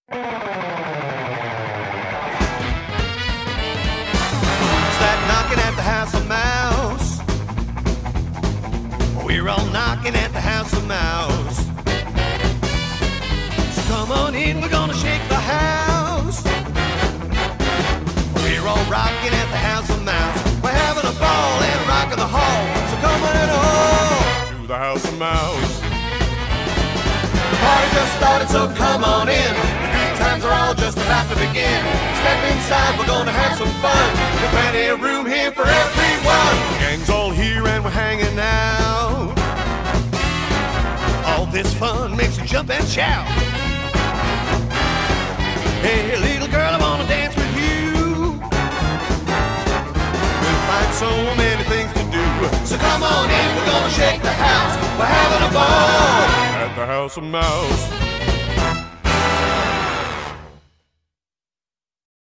That knocking at the house of mouse. We're all knocking at the house of mouse. So come on in, we're gonna shake the house. We're all rocking at the house of mouse. We're having a ball and rocking the hall. So come on in all to the house of mouse. The party just started, so come on in. The good times are all just about to begin. Step inside, we're gonna have some fun. There's plenty of room here for everyone. The gang's all here and we're hanging out. All this fun makes you jump and shout. Hey, little girl, I wanna dance with you. We'll find so many things to do. So come on in, we're gonna shake the house. We're having a ball at the house of mouse.